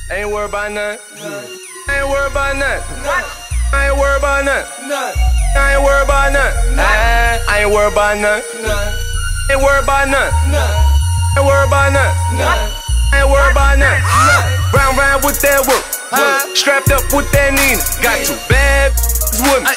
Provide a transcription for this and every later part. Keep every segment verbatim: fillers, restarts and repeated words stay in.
Ain't worried about nothing. I ain't worried about nothing. I ain't worried about nothing. I ain't worried about nothing. I ain't worried about nothing. Ain't worried about nothing. Ain't worried about nothing. Ain't worried about nothing. Round round with that work. Strapped up with that Nina. Got two bad with me.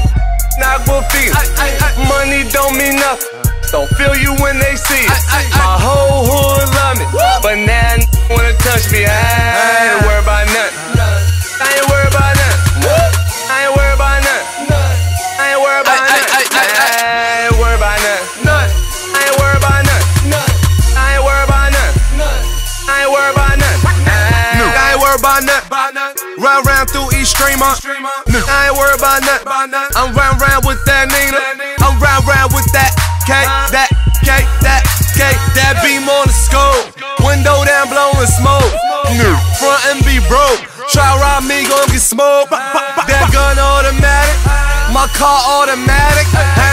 Not good feeling. Money don't mean nothing. Don't feel you when they see it. My whole hood love me, but now n wanna touch me. I ain't worried about nothing. I ain't worried about nothing. I ain't worried about nothing. I ain't worried about nothing. I ain't worried about nothing. I ain't worried about nothing. I ain't worried about nothing. I ain't worried about nothing. I ain't worried about nothing. Round round through East Streamer. I ain't worried about nothing. I'm round round with that Nina. I'm round round with that K, that K, that K, that beam on the scope. Window down, blowing smoke. Front and be broke. Try rob me, gon' get smoked. That gun automatic, my car automatic.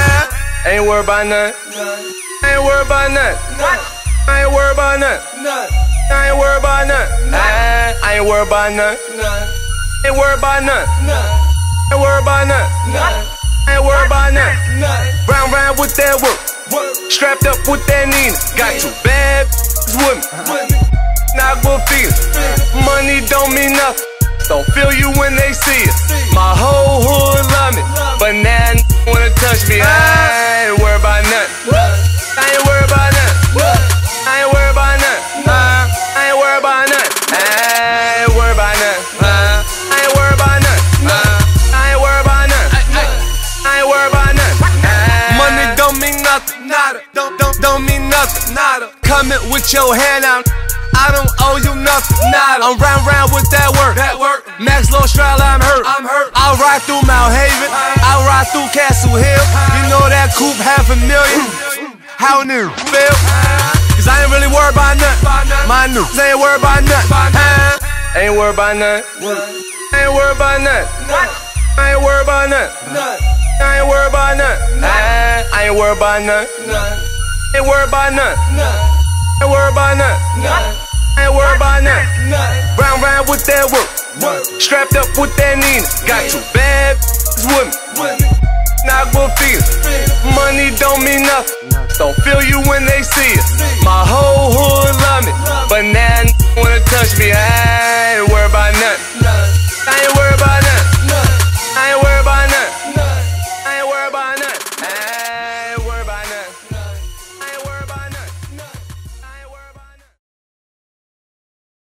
Ain't worried about nothing. Ain't worried about nothing. I ain't worried about nothing. I ain't worried about nothing. I ain't worried about nothing. Ain't worried about nothing. Ain't worried about nothing. Ain't worried about nothing. Round round with that work. Strapped up with that Nina. Got two bad with me. Not good feeling. Money don't mean nothing. Don't feel you when they see it. My whole hood love me, but now n wanna touch me. I ain't worried about nothing. I ain't worried about nothing. I ain't worried about nothing. I ain't worried about nothing. I ain't worried about nothing. I ain't worried about nothing. I ain't worried about nothing. I ain't worried about nothing. Money don't mean nothing. Nada. Don't don't don't mean nothing. Nada. Coming with your hand out. I don't owe you nothing. Nada. I'm round round with that work. That work. Max Low Strala, I'm hurt. I'm hurt. I'll ride through Mount Haven. I'll ride through Castle Hill. You know that coupe half a million. How new feel? Cause I ain't really worried about nothing. My news ain't worried about nothing. Ain't worried about nothing. Ain't worried about nothing. I ain't worried about nothing. I ain't worried about nothing. I ain't worried about nothing. Ain't worried about nothing. Ain't worried about nothing. Ain't worried about nothing. Round round with that work. Strapped up with that Nina. Got two bad with me. Not good feeling. Money don't mean nothing. Don't feel you when they see it. My whole hood love me, but now n wanna touch me.